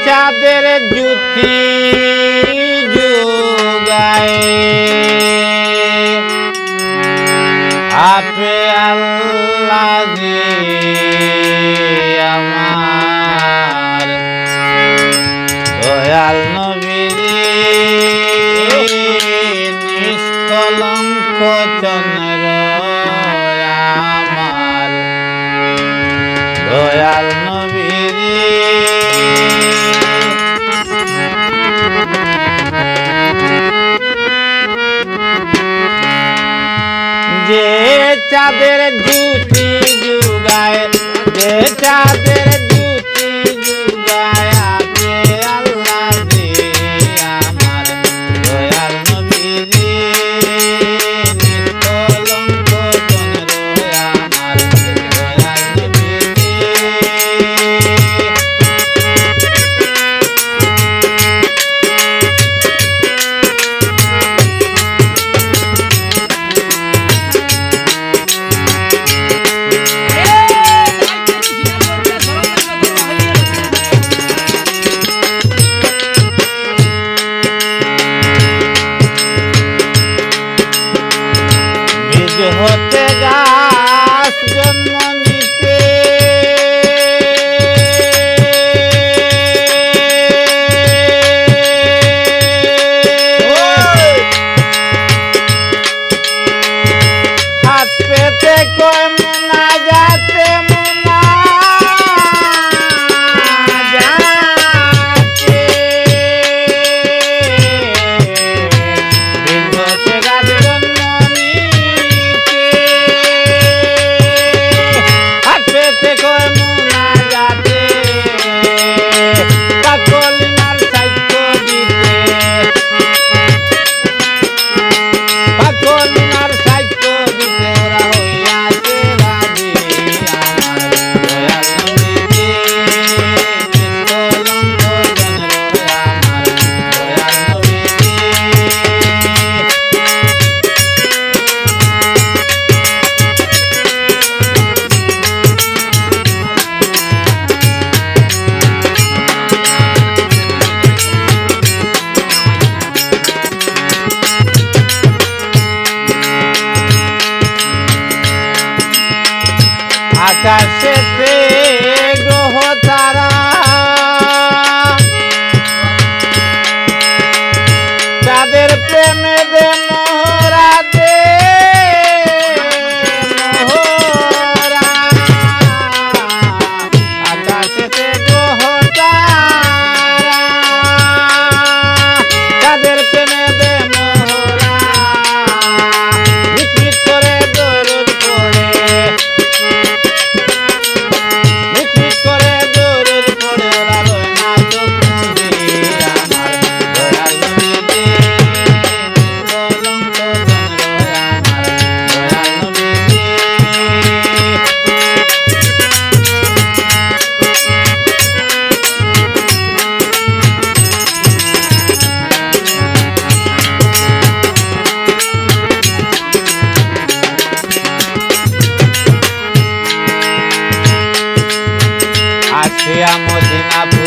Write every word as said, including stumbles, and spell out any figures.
চাঁদের জ্যোতি যুগায় আপে আল্লাহ জি আমার দয়াল নবীজি নিষ্কলঙ্ক চন্দ্র আমার দয়াল নবীজি যে চাঁদের জ্যোতি যুগায় যে চাঁদের জ্যোতি যুগায় আপে আল্লাহ জি আমার দয়াল নবীজি নিষ্কলঙ্ক চন্দ্র আমার দয়াল নবীজি হতে গাছ জন্ম নিতে হাত পেতে কয় মুনা যাতে মুনা যাতে হতে গাছ জন্ম আকাশেতে গ্রহ তারা তাদের প্রেমে দে মোহরা দে মোহরা আকাশেতে গ্রহ তারা তাদের প্রেমে দে মোহরা মিটমিট করে দরুদ পড়ে আসিয়া মদিনা